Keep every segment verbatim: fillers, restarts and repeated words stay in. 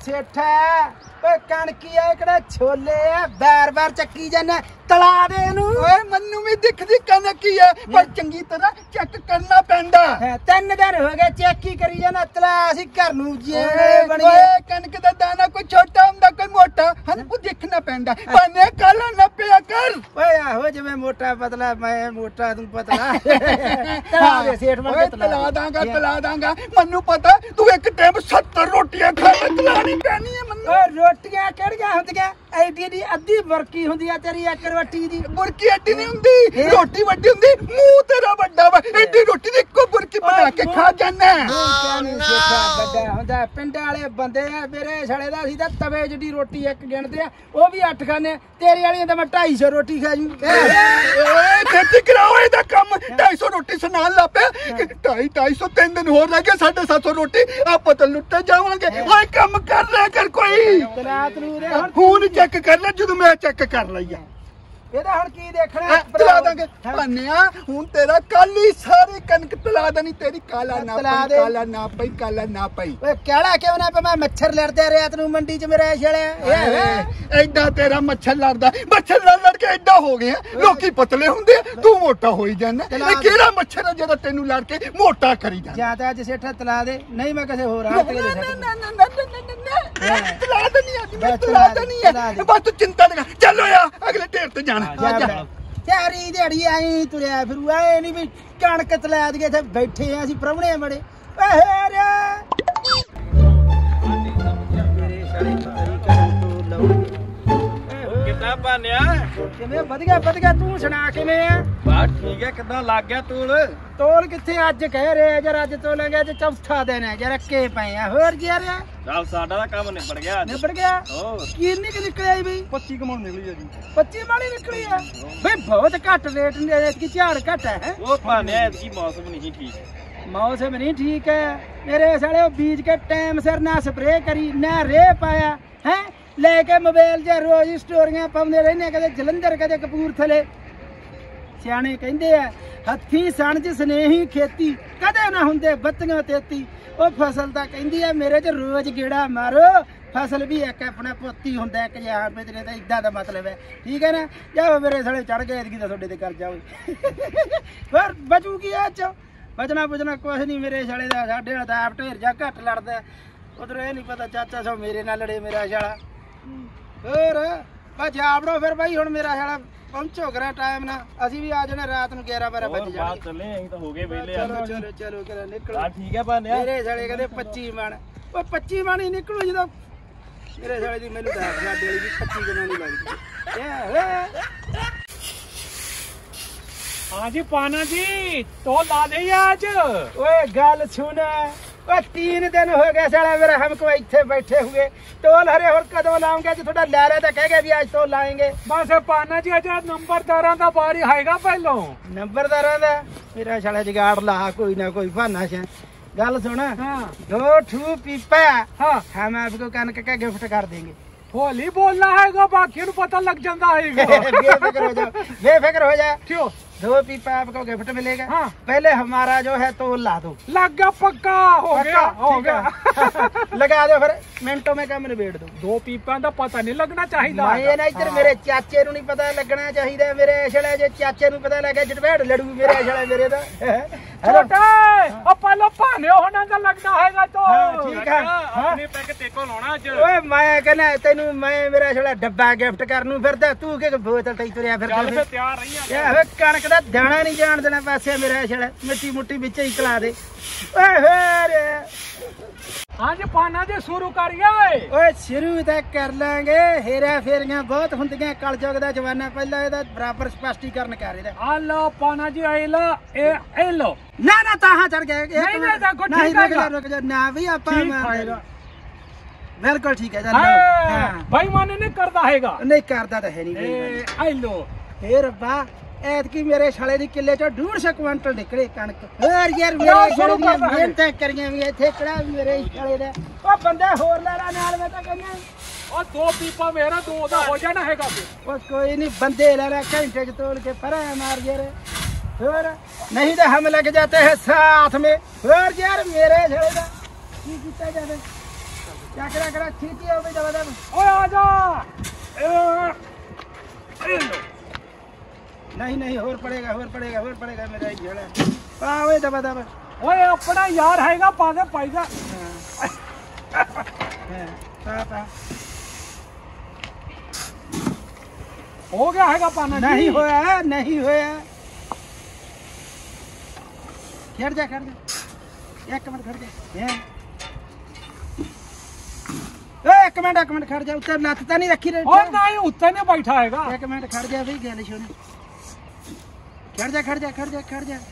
सेठा कणकी है कड़े छोले है बार बार चक्की जाना तला दे ओए मन्नू भी दिखदी कणकी है पर चंगी तरह चेक करना पैंदा तीन दिन हो गए चेक ही करी जाना तला असी घर नू जी बनी ओए कणक दा दाना कोई छोटा हुंदा कोई मोटा हमको देखना पैंदा बने काला ना पिया कर ओए आहो जिवें मोटा पतला मैं मोटा तू पतला तला दे सेठ मैं तला दांगा तला दांगा मन्नू पता तू एक टाइम सत्तर रोटियां खा के तलानी पैनी है मन्नू ओए रोटियां केड़ियां हुंदियां एडी दी अद्धी बरकी हुंदी है तेरी एक रोटी दी बुरकी एडी नहीं हुंदी रोटी वड्डी हुंदी मुंह तेरा वड्डा वा एडी रोटी दी इक्को बुरकी बना के खा जाना क्या नहीं सेठा बड्डा हुंदा पिंड वाले बंदे आ मेरे छड़े दा सी तां तवे जिड्डी रोटी एक गिणदे आ ओ भी अठ खाने तेरी वाली तां मैं ढाई सौ रोटी खा जूं ओए खेती कराओ एदा काम ढाई सौ रोटी सुनान ला पे ढाई ढाई सौ तीन दिन होर रह गए साढ़े सात सौ रोटी आप तो लुट्टे जावांगे ओए काम कर ले कर कोई तलात नू दे हुन चेक कर ले जदों मैं चेक कर लईया ਇਹਦਾ ਹੁਣ ਕੀ ਦੇਖਣਾ ਤਲਾ ਦਾਂਗੇ ਭਾਨਿਆ ਹੁਣ ਤੇਰਾ ਕਾਲੀ ਸਾਰੀ ਕਣਕ ਤਲਾ ਦੇਣੀ ਤੇਰੀ ਕਾਲਾ ਨਾ ਪਈ ਕਾਲਾ ਨਾ ਪਈ ਕਾਲਾ ਨਾ ਪਈ ਓਏ ਕਿਹੜਾ ਕਿਉਂ ਨਾ ਮੈਂ ਮੱਛਰ ਲੜਦੇ ਰਾਤ ਨੂੰ ਮੰਡੀ ਚ ਮੇਰੇ ਛਲੇ ਇਹ ਐਡਾ ਤੇਰਾ ਮੱਛਰ ਲੜਦਾ ਮੱਛਰ ਲੜ ਲੜ ਕੇ ਐਡਾ ਹੋ ਗਿਆ ਲੋਕੀ ਪਤਲੇ ਹੁੰਦੇ ਤੂੰ ਮੋਟਾ ਹੋਈ ਜਾਂਦਾ ਇਹ ਕਿਹੜਾ ਮੱਛਰ ਹੈ ਜਿਹੜਾ ਤੈਨੂੰ ਲੜ ਕੇ ਮੋਟਾ ਕਰੀ ਜਾਂਦਾ ਜਾਂ ਤਾਂ ਅੱਜ ਸੇਠਾ ਤਲਾ ਦੇ ਨਹੀਂ ਮੈਂ ਕਿਸੇ ਹੋਰ ਰਾਹ ਤੇ ਦੇ ਸਕਦਾ ਤਲਾ ਦੇਣੀ ਅੱਜ ਮੈਂ ਤਲਾ ਦੇਣੀ ਹੈ ਬਸ ਤੂੰ ਚਿੰਤਾ ਨਾ ਚੱਲੋ ਯਾ ਅਗਲੇ ਢੇਰ ਤੇ ਜਾਣਾ सारी दिहाड़ी आई तुरिया फिरू आए नहीं भी कणक तला दिए इत्थे बैठे हैं असीं परौणे बड़े वधिया वधिया तू सुना किवें आ बस ठीक है किदां लग गया तोल तोल कित्थे अज कह रहे यार अज तोलेंगे अज चौथा दिन है यार अक्के पे आ होर की यार चल साडा दा काम निबड़ गया निबड़ गया ओ किन्नी क निकली आई बई पच्चीस कमण निकली है जी पच्चीस माली निकली है बई बहुत घट रेट ने इसकी झाड़ घट है ओ भाने इसकी मौसम नहीं ठीक मौसम नहीं ठीक है मेरे साले बीज के टाइम सिर ना स्प्रे करी ना रे पाया है लेके मोबाइल च रोज स्टोरियां पाउंदे रहने कदे जलंधर कदे कपूरथले सियाणे कहंदे आ हत्थी सण च स्नेही खेती कदे ना हुंदे बत्तियां तेती ओ फसल दा कहंदी आ मेरे च रोज गेड़ा मारो फसल भी एक अपना पोती हुंदा एक जिहा मेरे दा इदां दा मतलब है ठीक है ना जाओ मेरे साले चढ़ गए इतकी दा थोड़े ते कर जाओ फिर बचू की आ च बचना बुचना कुछ नहीं मेरे साले दा साडे नाल आप ढेर जा घट लड़दा उधर ये नहीं पता चाचा सो मेरे नाल लड़े मेरा साला फिर बस जावड़ो फिर भाई हुण मेरा साला पहुंचो करा टाइम ना असी भी आ जाने रात नूं ग्यारह बारह बज जाने चले अहीं तो हो गए वेले चलो चलो चलो करा निकलो हां ठीक है भाने मेरे साले कहंदे पच्चीस मन ओ पच्चीस मन ही निकलू जदों मेरे साले दी मैनूं दस साडे वाली दी पच्चीस कना नहीं लगदी हां जी पाना जी तो ला दे आज ओए गल सुन ओ तीन दिन हो गए साला मेरा हमको इत्थे बैठे हुए टोल हरे और कदों लाऊंगे जो थोड़ा लहरे तो कह गए भी आज तो लाएंगे बस पाना जी अज नंबरदारां दा बारी आएगा पहलों नंबरदारां दा मेरा साला जुगाड़ ला कोई ना कोई बहाना से गल सुन हां दो ठू पीपा हां हम आपको कनक का गिफ्ट कर देंगे होली बोलना है बाकी पता लग जाता है बेफिक्र हो जाओ बेफिक्र हो जाए क्यों दो पीपा आपको गिफ्ट मिलेगा हाँ। पहले हमारा जो है तो ला दो लग गया पक्का हो पक्का, गया हो गया लगा दो फिर मिनटों में कम निबेड़ दो दो पीपा का पता नहीं लगना चाहिए मैं ना इधर हाँ। मेरे चाचे नूं नहीं पता लगना चाहिए मेरे छड़े जे चाचे नूं पता लगे जटवेड़ लड़ू मेरे छड़े मेरे दा छोटा ओ पहले भाने होना दा लगना हैगा तो ठीक है अपने पैक तेको लाना आज ओए मैं कहना तैनू मैं मेरा छड़ा डब्बा गिफ्ट करनू फिरदा तू के बोतल तई तुरिया फिरदा चल फिर तैयार रही है कणक दा दाना नहीं जान देना पासे मेरा छड़ा मिट्टी मुट्टी विच ही कला दे ओए फिर हां जी पाना जी शुरू करिए ओए शुरू तो कर लेंगे हेरा फेरियां बहुत हुंदियां कल युग दा जमाना पहला एदा बराबर स्पष्टीकरण कर दे आ लो पाना जी ए लो ए ए लो ना ना ताहां चढ़ गए नहीं नहीं देखो ठीक है रुक जा ना भी आपा मार बिल्कुल ठीक है हां भाई माने नहीं करदा हैगा नहीं करदा तो है नहीं ए आई लो हे रब्बा ऐतकी मेरे साले दी किले चो डेढ़ सौ क्विंटल निकले कणक और यार मेरे साले दी मेहनत करियां भी इथे कड़ा मेरे साले दे ओ बंदे होर लेना नाल मैं तां कहना ओ दो पीपा मेरा दो दा हो जाना हैगा ओ कोई नहीं बंदे लेना घंटे च तोड़ के परा मार यार और नहीं तो हम लग जाते हैं साथ में और यार मेरे साले दा की कीता जावे क्या करा करा ठीक है दबा दबा ओए आ जा ए लो नहीं नहीं और पड़ेगा और पड़ेगा और पड़ेगा मेरा ही झड़ा पा ओए दबा दबा ओए अपना यार हैगा पादे पाएगा हां पा पा हो गया हैगा पाना नहीं होया नहीं होया खड़ जा खड़ जा एक मिनट खड़ जा ए एक मिनट एक मिनट खड़ जा उतर लात तो नहीं रखी रे और नहीं उत्ते ने बैठा हैगा एक मिनट खड़ जा भाई गल सुन खड़ जा खड़ जा खड़ जा खड़ जा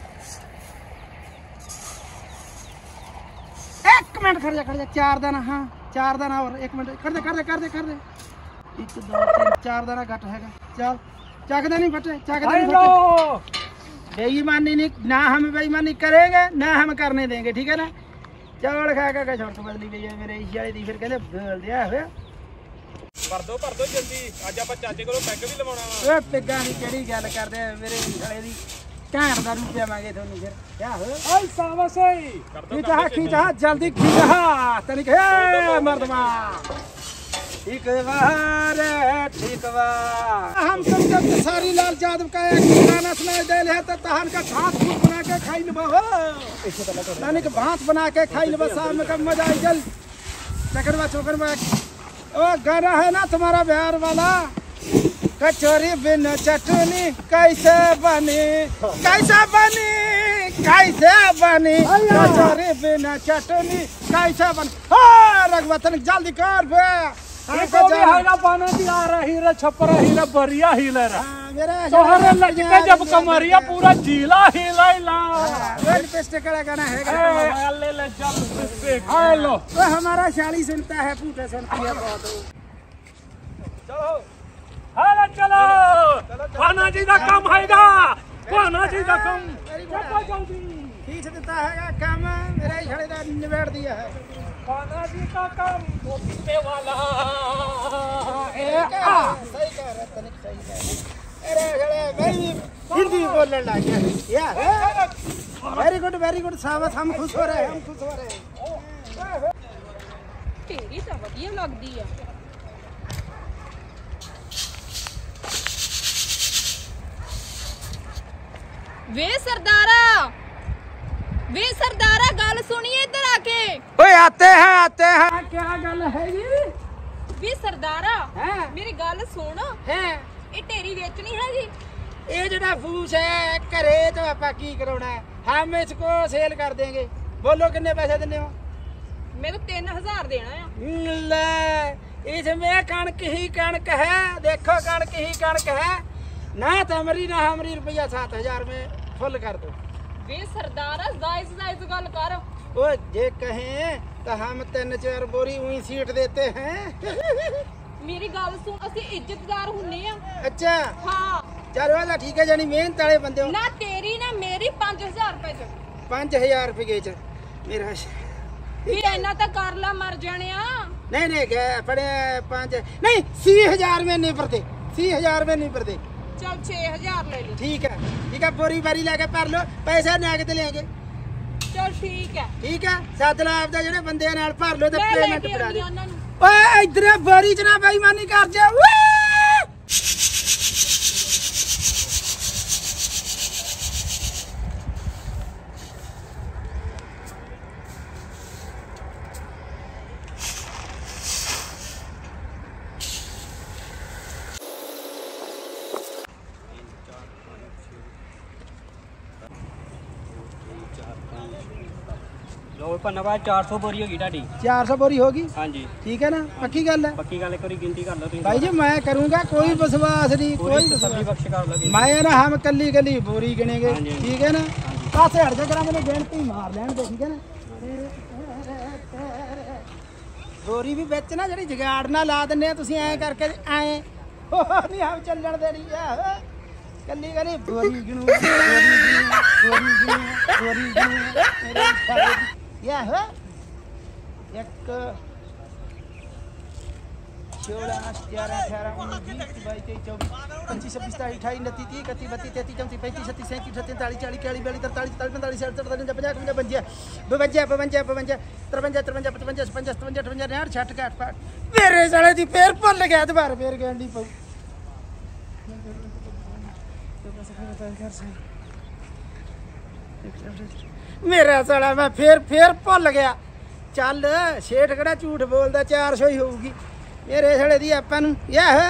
एक मिनट खड़ जा खड़ जा चार दाना हाँ चार दाना और एक मिनट खड़ जा खड़ जा खड़ जा खड़ जा एक दो तीन चार दाना घट हैगा चल चाकदा नहीं फटे चाकदा नहीं फटे बेईमानी नहीं ना हम बेईमानी करेंगे ना हम करने देंगे ठीक है ना चौड़ खा के शर्त बदली गई है मेरे इस वाले दी फिर कहते बोल दिया है भर दो भर दो जल्दी आज आप चाचे को पैग भी लवाना ओए पिग्गा नहीं केड़ी गल करदे मेरे साले दी घाट दा रुपया मांगे थोनी फिर क्या हो ओए सावसे कर दो खींचा खींचा जल्दी खींचा तनिक हे मर्दमा ठीक बाहर ठीक बा हम सब जब सारी लाल यादव का एक गाना सुनाई दे ले त तहन का भात फूट बना के खाई लेबो हो तनिक भात बना के खाई लेबो शाम का मजा आई जल चकरवा चोकरवा ओ गाना है ना तुम्हारा बिहार वाला कचौरी बिन चटनी कैसे बनी कैसे बनी कैसे बनी कचौरी बिन चटनी कैसे बनी हां रघुवतन जल्दी कर बे को भी हैगा पाना की आ रही रे छपरा ही रे बरिया ही ले रे मेरा तोहरे लगके जब कमरिया पूरा जिला हिलाइला वेल पेस्ट कड़ा गाना है ए ले ले चल पे खा लो तो हमारा शाली सुनता है पूटे सुनती है बहुत चलो हां चलो पाना जी का काम हैगा पाना जी का काम चलो जल्दी खींच देता है काम मेरा ही खड़े दा निबेड़ दिया है पाना जी का काम मोतीते वाला ए सही कह रहा तनिक सही कह अरे खड़े भाई हिंदी बोलने लग गया या वेरी गुड वेरी गुड सावत हम खुश हो रहे हम खुश हो रहे तेरी तो बढ़िया लगदी है वे सरदारा वे सरदारा गल सुनिए इधर आके ओए आते हैं आते हैं क्या गल है जी वे सरदारा हैं मेरी गल सुन हैं ये ढेरी बेचनी है जी ये जड़ा फूस है घरे तो आपा की कराना है हम इसको सेल कर देंगे बोलो कितने पैसे देने हो मेरे तीन हजार देना है ले इसमें कणक ही कणक है देखो कणक ही कणक है ना तमरी ना हमारी रुपया सात हजार में फुल कर दो वे सरदारा जायज जायज गल कर ओ जे कहें तो हम तीन चार बोरी उही सीट देते हैं मेरी गल सुन असि इज्जतदार हुन्ने आ अच्छा हाँ चल वाला ठीक है जानी मेहनत वाले बंदे हो ना तेरी ना मेरी पांच हजार रुपए च पांच हजार रुपये च मेरा फिर इन्ना तो कर ला मर जाने आ नहीं नहीं गए पड़े पाँच नहीं सी हजार में नहीं पड़ते सी हजार में नहीं पड़ते चल छह हजार ले ली ठीक है ठीक है बोरी बारी लेके भर लो पैसा नहीं आगे लेंगे चल ठीक है ठीक है सत ला आपदा जेडे बंदे नाल भर लो ते मैं पेमेंट लेके करा आनी दे ਉਹਨਾਂ ਨੂੰ ओए इधर बोरी च ना बेईमानी कर जा लो पन्ना चार सौ बोरी होगी ढाडी चार सौ बोरी होगी हाँ जी ठीक है ना पक्की गल है पक्की गल एक बार गिनती कर लो तुम भाई जी मैं करूंगा कोई विश्वास नहीं कोई तसल्ली विश्वास बख्श कर लो मैं ना हम कली कली बोरी गिनेंगे हाँ जी। ठीक है ना पासे हट जा करा मैंने गिनती मार लेन दे ठीक है ना बोरी भी बेच ना जी जुगाड़ ना ला दें तुम ऐ करके ऐ नहीं हम चलन देनी है कली कली बोरी गिनू बोरी गिनू बोरी गिनू बोरी गिनू या है एक सोलह ग्यारह अठारह उन्नीस बीस बाईस तेईस चौबीस पच्चीस छब्बीस सत्ताईस अठाईस उनतीस तीस इकतीस बत्तीस तैंतीस चौंतीस पैंतीस छत्तीस सैंतीस अड़तीस तैंतालीस चालीस इकतालीस बयालीस तरतालीस चौवालीस पैंतालीस छियालीस सत्तर अठहत्तर उनसठ पचास बवंजा बवंजा बवंजा तिरवंजा तिरवंजा पचवंजा छपंजा सतवंजा अठवंजा उनसठ साठ इकसठ बासठ मेरे साले दी फिर भुल गया दोबारा फिर गंढी पऊ मेरा साला मैं फिर फिर भुल गया चल शेठ किहड़ा झूठ बोलदा चार सौ ही होगी मेरे साले दी आपां नूं याह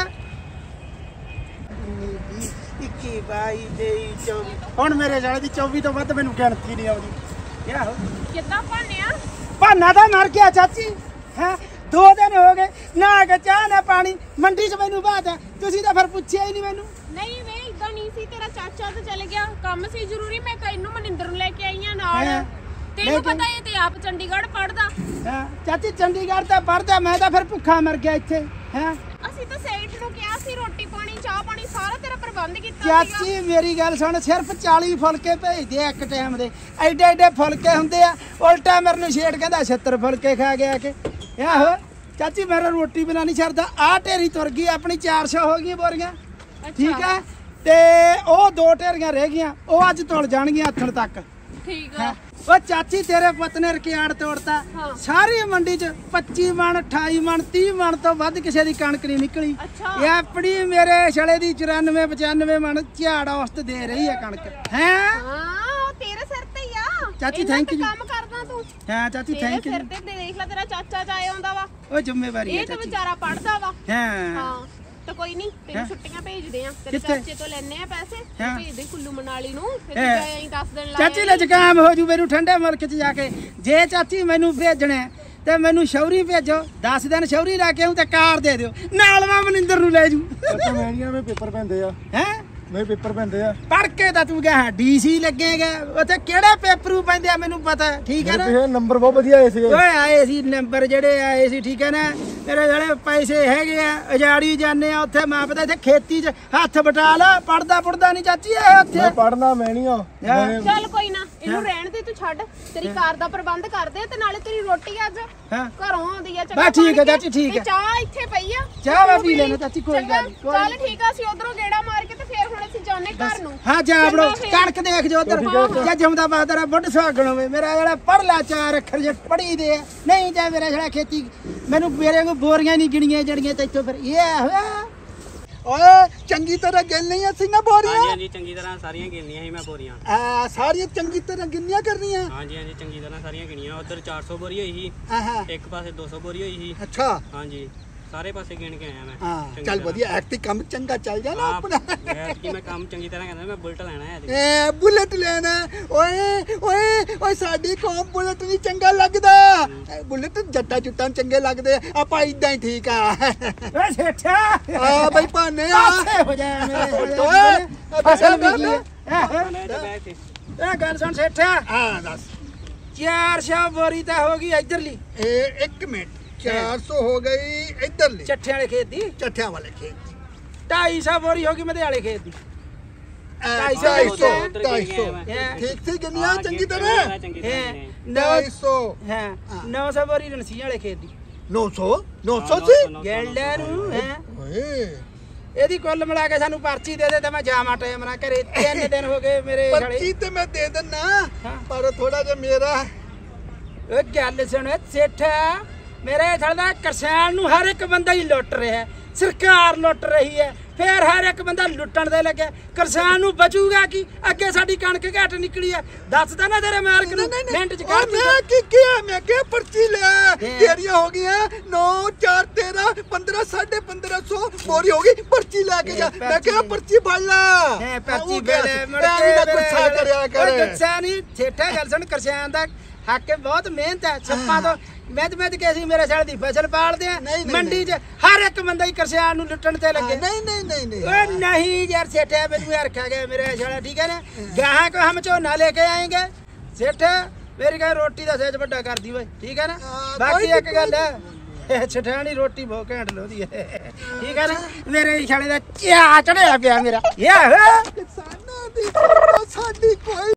इक्की बाई तेई चौबी हुण मेरे साले दी चौबी तो वध मैनूं गिणती नहीं आउंदी याह कितना भानिया भाना तो मर गया चाची है दो दिन हो गए ना के चाह ना पानी मंडी च मैनू बात है तुसी तो फिर पूछिया ही नहीं मैनू नहीं वे इदां नहीं सी तेरा चाचा तो चल गया काम सी जरूरी मैं कइनू मनिंਦਰ ਨੂੰ ਲੈ ਕੇ ਆਈ ਆ ਨਾਲ ਤੈਨੂੰ ਪਤਾ ਇਹ ਤੇ ਆਪ ਚੰਡੀਗੜ੍ਹ ਪੜਦਾ ਹਾਂ ਚਾਚੀ ਚੰਡੀਗੜ੍ਹ ਤਾਂ ਪੜਦਾ ਮੈਂ ਤਾਂ ਫਿਰ ਭੁੱਖਾ ਮਰ ਗਿਆ ਇੱਥੇ ਹੈ ਅਸੀਂ ਤਾਂ ਸੇਠ ਨੂੰ ਕਿਹਾ ਸੀ ਰੋਟੀ ਪਾਣੀ ਚਾਹ ਪਾਣੀ ਸਾਰਾ ਤੇਰਾ ਪ੍ਰਬੰਧ ਕੀਤਾ ਚਾਚੀ ਮੇਰੀ ਗੱਲ ਸੁਣ ਸਿਰਫ ਚਾਲੀ ਫੁਲਕੇ ਭੇਜਦੇ ਆ ਇੱਕ ਟਾਈਮ ਦੇ ਐਡੇ ਐਡੇ ਫੁਲਕੇ ਹੁੰਦੇ ਆ ਉਲਟਾ ਮੇਰੇ ਨੂੰ ਛੇੜ ਕਹਿੰਦਾ ਛੱਤਰ ਫੁਲਕੇ ਖਾ ਗਿਆ ਕਿ ਆਹੋ ਚਾਚੀ ਮੇਰਾ ਰੋਟੀ ਬਿਨਾ ਨਹੀਂ ਛੱਡਦਾ ਆ ਢੇਰੀ ਤੁਰ ਗਈ ਆਪਣੀ ਚਾਰ ਸੌ ਹੋ ਗਈਆਂ ਬੋਰੀਆਂ ਠੀਕ ਹੈ ਤੇ ਉਹ ਦੋ ਢੇਰੀਆਂ ਰਹਿ ਗਈਆਂ ਉਹ ਅੱਜ ਤੁਲ ਜਾਣਗੀਆਂ ਹੱਥਣ ਤੱਕ ਠੀਕ ਆ ਉਹ ਚਾਚੀ ਤੇਰੇ ਪੁੱਤ ਨੇ ਰਿਕਾਰਡ ਤੋੜਤਾ ਸਾਰੀ ਮੰਡੀ ਚ ਪੱਚੀ ਮਣ ਅਠਾਈ ਮਣ ਤੀਹ ਮਣ ਤੋਂ ਵੱਧ ਕਿਸੇ ਦੀ ਕਣਕ ਨਹੀਂ ਨਿਕਲੀ ਇਹ ਆਪਣੀ ਮੇਰੇ ਛਲੇ ਦੀ ਚੁਰਾਨਵੇਂ ਪਚਾਨਵੇਂ ਮਣ ਝਾੜ ਔਸਤ ਦੇ ਰਹੀ ਹੈ ਕਣਕ ਹੈ ਹਾਂ ਉਹ ਤੇਰੇ ਸਿਰ ਤੇ ਹੀ ਆ ਚਾਚੀ ਥੈਂਕ ਯੂ ਕੰਮ ਕਰਦਾ ਤੂੰ ਹਾਂ ਚਾਚੀ ਥੈਂਕ ਯੂ ਸਿਰ ਤੇ ਦੇਖ ਲੈ ਤੇਰਾ ਚਾਚਾ ਜਾਏ ਆਉਂਦਾ ਵਾ ਉਹ ਜ਼ਿੰਮੇਵਾਰੀ ਹੈ ਇਹ ਤਾਂ ਚਾਚੀ ਵਿਚਾਰਾ ਪੜਦਾ ਵਾ ਹਾਂ ਹਾਂ ਤਾਂ ਕੋਈ ਨਹੀਂ ਤੈਨੂੰ ਛੁੱਟੀਆਂ ਭੇਜਦੇ ਆ ਤੇਰੇ ਚਾਚੇ ਤੋਂ ਲੈਣੇ ਆ ਪੈਸੇ ਭੇਜ ਦੇ ਕੁੱਲੂ ਮਨਾਲੀ ਨੂੰ ਫਿਰ ਜਾਏ ਅਸੀਂ ਦਸ ਦਿਨ ਲਾ ਚਾਚੀ ਲੈ ਜ਼ੁਕਾਮ ਹੋ ਜੂ ਮੈਨੂੰ ਠੰਡੇ ਮੁਲਕ ਚ ਜਾ ਕੇ ਜੇ ਚਾਚੀ ਮੈਨੂੰ ਭੇਜਣਾ ਤੇ ਮੈਨੂੰ ਸ਼ੌਰੀ ਭੇਜੋ ਦਸ ਦਿਨ ਸ਼ੌਰੀ ਲਾ ਕੇ ਆਉਂ ਤੇ ਕਾਰ ਦੇ ਦਿਓ ਨਾਲ ਮੈਂ ਮਨਿੰਦਰ ਨੂੰ ਲੈ ਜੂ ਅੱਛਾ ਮੈਨੀਆਂ ਵਿੱਚ ਪੇਪਰ ਪੈਂਦੇ ਆ ਹੈ ਮੇਰੇ ਪੇਪਰ ਪੈਂਦੇ ਆ ਪੜ ਕੇ ਤਾਂ ਤੂੰ ਗਿਆ ਡੀਸੀ ਲੱਗੇਗਾ ਉੱਥੇ ਕਿਹੜੇ ਪੇਪਰੂ ਪੈਂਦੇ ਆ ਮੈਨੂੰ ਪਤਾ ਠੀਕ ਹੈ ਨਾ ਇਹ ਨੰਬਰ ਬਹੁਤ ਵਧੀਆ ਆਏ ਸੀ ਓਏ ਆਏ ਸੀ ਨੰਬਰ ਜਿਹੜੇ ਆਏ ਸੀ ਠੀਕ ਹੈ ਨਾ ਤੇਰੇ ਜਿਹੜੇ ਪੈਸੇ ਹੈਗੇ ਆ ਉਜਾੜੀ ਜਾਂਦੇ ਆ ਉੱਥੇ ਮਾਂ ਪਤਾ ਇੱਥੇ ਖੇਤੀ 'ਚ ਹੱਥ ਬਟਾ ਲਾ ਪੜਦਾ ਪੜਦਾ ਨਹੀਂ ਚਾਚੀ ਇਹ ਉੱਥੇ ਮੈਂ ਪੜਨਾ ਮੈਂ ਨਹੀਂ ਆ ਚੱਲ ਕੋਈ ਨਾ ਇਹਨੂੰ ਰਹਿਣ ਦੇ ਤੂੰ ਛੱਡ ਤੇਰੀ ਕਾਰ ਦਾ ਪ੍ਰਬੰਧ ਕਰਦੇ ਤੇ ਨਾਲੇ ਤੇਰੀ ਰੋਟੀ ਅੱਜ ਘਰੋਂ ਆਉਂਦੀ ਆ ਬਸ ਠੀਕ ਹੈ ਚਾਚੀ ਠੀਕ ਹੈ ਚਾਹ ਇੱਥੇ ਪਈ ਆ ਚਾਹ ਵਾ ਪੀ ਲੈਣਾ ਚਾਚੀ ਕੋਈ ਗੱਲ ਨਹੀਂ ਚੱਲ ਠੀਕ ਆ ਅਸੀਂ ਉਧਰੋਂ ਗੇੜਾ ਮਾਰ ਕੇ ਤੇ ਫੇਰ ਹੁਣ ਅਸੀਂ ਜਾਣੇ ਘਰ ਨੂੰ ਹਾਂ ਜਾ ਬੜੋ ਕਣਕ ਦੇਖ ਜੋ ਉਧਰ ਜੇ ਜਿਉਂਦਾ ਬਾਦਰਾ ਬੁੱਢ ਸੁਹਾਗਣ ਹੋਵੇ ਮੇਰਾ ਜਿਹੜਾ ਪੜ ਲਾ ਚਾਰ ਅੱਖਰ ਜੇ ਪੜੀ ਦੇ ਨਹੀਂ ਜਾਂ ਮੇਰਾ ਜਿਹੜਾ ਖੇਤੀ ਮੈਨੂੰ ਮੇਰੇ ਕੋ ਬੋਰੀਆਂ ਨਹੀਂ ਗਿਣੀਆਂ ਜੜੀਆਂ ਤੇ ਇੱਥੋਂ ਫਿਰ ਇਹ ਹੋਇਆ ਓਏ ਚੰਗੀ ਤਰ੍ਹਾਂ ਗਿਣ ਲਈਆਂ ਸੀ ਨਾ ਬੋਰੀਆਂ ਹਾਂਜੀ ਹਾਂਜੀ ਚੰਗੀ ਤਰ੍ਹਾਂ ਸਾਰੀਆਂ ਗਿਣਨੀਆਂ ਸੀ ਮੈਂ ਬੋਰੀਆਂ ਆ ਸਾਰੀਆਂ ਚੰਗੀ ਤਰ੍ਹਾਂ ਗਿਣਨੀਆਂ ਕਰਨੀਆਂ ਹਾਂਜੀ ਹਾਂਜੀ ਚੰਗੀ ਤਰ੍ਹਾਂ ਸਾਰੀਆਂ ਗਿਣੀਆਂ ਉਧਰ ਚਾਰ ਸੌ ਬੋਰੀ ਹੋਈ ਸੀ ਆਹਾ ਇੱਕ ਪਾਸੇ ਦੋ ਸੌ ਬੋਰੀ ਹੋਈ ਸੀ ਅੱਛਾ ਹਾਂਜੀ ਸਾਰੇ ਪਾਸੇ ਗਿਣ ਕੇ ਆਇਆ ਮੈਂ ਹਾਂ ਚੱਲ ਵਧੀਆ ਐਕਟੀ ਕੰਮ ਚੰਗਾ ਚੱਲ ਜਾ ਨਾ ਆਪਣਾ ਐਤਕੀ ਮੈਂ ਕੰਮ ਚੰਗੀ ਤਰ੍ਹਾਂ ਕਰਦਾ ਮੈਂ ਬੁਲਟ ਲੈਣਾ ਹੈ ਏ ਬੁਲਟ ਲੈਣਾ ਓਏ ਓਏ ਓਏ ਸਾਡੀ ਕੌਮ ਬੁਲਟ ਨਹੀਂ ਚੰਗਾ ਲੱਗਦਾ ਬੁਲਟ ਜੱਟਾ ਜੁੱਟਾਂ ਚੰਗੇ ਲੱਗਦੇ ਆਪਾਂ ਇਦਾਂ ਹੀ ਠੀਕ ਆ ਓਏ ਸੇਠਾ ਆ ਬਈ ਭਾਨੇ ਆ ਹੋ ਜਾ ਮੇਰੇ ਓਏ ਫਸਲ ਵੀ ਕੀ ਹੈ ਇਹ ਗੱਲ ਸੁਣ ਸੇਠਾ ਹਾਂ ਦੱਸ ਚਾਰ ਸੌ ਬੋਰੀ ਤਾਂ ਹੋ ਗਈ ਇਧਰਲੀ ਇਹ ਇੱਕ ਮਿੰਟ ਚਾਰ ਸੌ ਹੋ ਗਈ ਇਧਰਲੀ ਚੱਠਿਆਂ ਵਾਲੇ ਖੇਤ ਦੀ ਚੱਠਿਆਂ ਵਾਲੇ ਖੇਤ ਢਾਈ ਸੌ ਬੋਰੀ ਹੋ ਗਈ ਮਧਿਆਲੇ ਖੇਤ ਦੀ ਢਾਈ ਸੌ ਢਾਈ ਸੌ ਠੀਕ ਸੀ ਗੰਨੀਆਂ ਚੰਗੀ ਤਰ੍ਹਾਂ ਚੰਗੀ ਤਰ੍ਹਾਂ ਗਿਣੀਆਂ। ਢਾਈ ਸੌ ਹਾਂ ਨੌ ਸੌ ਬੋਰੀ ਰਣਸੀਆਂ ਵਾਲੇ ਖੇਤ ਦੀ ਨੌ ਸੌ ਨੌ ਸੌ ਸੀ ਗੈਂਡਾ ਨੂੰ ਹੈ ਓਏ ਇਹਦੀ ਕੁੱਲ ਮਿਲਾ ਕੇ ਸਾਨੂੰ ਪਰਚੀ ਦੇ ਦੇ ਤੇ ਮੈਂ ਜਾਵਾਂ ਟਾਈਮ ਨਾਲ ਘਰੇ ਤਿੰਨ ਦਿਨ ਹੋ ਗਏ ਮੇਰੇ ਪਰਚੀ ਤੇ ਮੈਂ ਦੇ ਦਿੰਨਾ ਪਰ ਥੋੜਾ ਜਿਹਾ ਮੇਰਾ ਓ ਗੱਲ ਸੁਣ ਸੇਠਾ ਮੇਰੇ ਥਲਦਾ ਕਿਸਾਨ ਨੂੰ ਹਰ ਇੱਕ ਬੰਦਾ ਹੀ ਲੁੱਟ ਰਿਹਾ ਸਰਕਾਰ ਲੁੱਟ ਰਹੀ ਹੈ ਫੇਰ ਹਰ ਇੱਕ ਬੰਦਾ ਲੁੱਟਣ ਦੇ ਲੱਗੇ ਕਿਸਾਨ ਨੂੰ ਬਚੂਗਾ ਕੀ ਅੱਗੇ ਸਾਡੀ ਕਣਕ ਘਟ ਨਿਕਲੀ ਹੈ ਦੱਸਦਾ ਨਾ ਤੇਰੇ ਮਾਲਕ ਨੂੰ ਮਿੰਟ ਚ ਕਰ ਮੈਂ ਕੀ ਕਿਹਾ ਮੈਂ ਕਿਹਾ ਪਰਚੀ ਲੈ ਤੇਰੀਆਂ ਹੋ ਗਈਆਂ ਨੌ ਚਾਰ ਤੇਰਾਂ ਪੰਦਰਾਂ ਸਾਢੇ ਪੰਦਰਾਂ ਸੌ ਬੋਰੀ ਹੋ ਗਈ ਪਰਚੀ ਲੈ ਕੇ ਜਾ ਮੈਂ ਕਿਹਾ ਪਰਚੀ ਫੜ ਲੈ ਹੈ ਪਰਚੀ ਵੇਲੇ ਮੁੜ ਕੇ ਗੁੱਸਾ ਕਰਿਆ ਕਰ ਗੁੱਸਾ ਨਹੀਂ ਸੇਠਾ ਗੱਲ ਸੁਣ ਕਿਸਾਨ ਦਾ ਹੱਕ ਬਹੁਤ ਮਿਹਨਤ ਹੈ ਛੱਪਾਂ ਤੋਂ ਮਿਹਨਤ ਮਿਹਨਤ ਕੇ ਅਸੀਂ ਮੇਰੇ ਸਾਲ ਦੀ ਫਸਲ ਪਾਲਦੇ ਆ ਮੰਡੀ 'ਚ ਹਰ ਇੱਕ ਬੰਦਾ ਹੀ ਕਿਸਾਨ ਨੂੰ ਲੁੱਟਣ ਤੇ ਲੱਗੇ ਨਹੀਂ ਨਹੀਂ ਨਹੀਂ ਨਹੀਂ ਓਏ ਨਹੀਂ ਯਾਰ ਸੇਠਾ ਮੈਨੂੰ ਯਾਰ ਰੱਖਿਆ ਗਿਆ ਮੇਰੇ ਸਾਲਾ ਠੀਕ ਹੈ ਨਾ ਗਾਹਾਂ ਕੋ ਹਮ ਝੋਨਾ ਲੈ ਕੇ ਆਏਗੇ ਸੇਠਾ ਮੇਰੀ ਕਹੇ ਰੋਟੀ ਦਾ ਸੇਜ ਵੱਡਾ ਕਰਦੀ ਓਏ ਠੀਕ ਹੈ ਨਾ ਬਾਕੀ ਇੱਕ ਗੱਲ ਹੈ ਛਠਾਣੀ ਰੋਟੀ ਬਹੁਤ ਘੈਂਟ ਲੋਦੀ ਹੈ ਠੀਕ ਹੈ ਨਾ ਮੇਰੇ ਸਾਲੇ ਦਾ ਚਾ ਚੜਿਆ ਪਿਆ ਮੇਰਾ ਯਾ ਕਿਸਾਨਾਂ ਦੀ ਸਾਡੀ ਕੋਈ